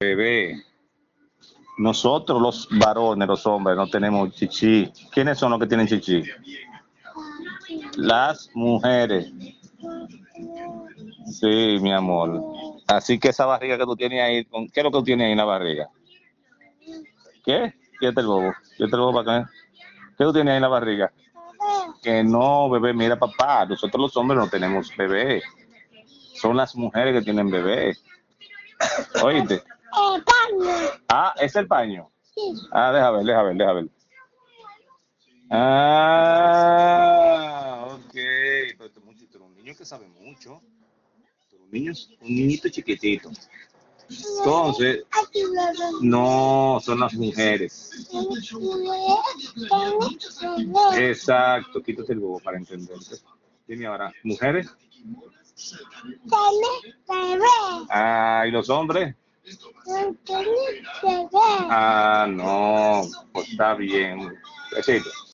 bebé. Nosotros los varones, los hombres, no tenemos chichi. ¿Quiénes son los que tienen chichi? Las mujeres. Sí, mi amor. Así que esa barriga que tú tienes ahí, ¿qué es lo que tú tienes ahí en la barriga? ¿Qué? Quédate el bobo. Quédate el bobo para acá. ¿Qué tú tienes ahí en la barriga? Que no, bebé, mira papá, nosotros los hombres no tenemos bebé. Son las mujeres que tienen bebé. ¿Oíste? El paño. Ah, ¿es el paño? Sí. Ah, deja ver. Ah, ok. Pero tú eres un niño que sabe mucho. Un niñito chiquitito. Entonces, no, son las mujeres. Exacto, quítate el bobo para entenderte. Dime ahora, ¿mujeres? Ah, ¿y los hombres? Ah, no, pues está bien. Besito.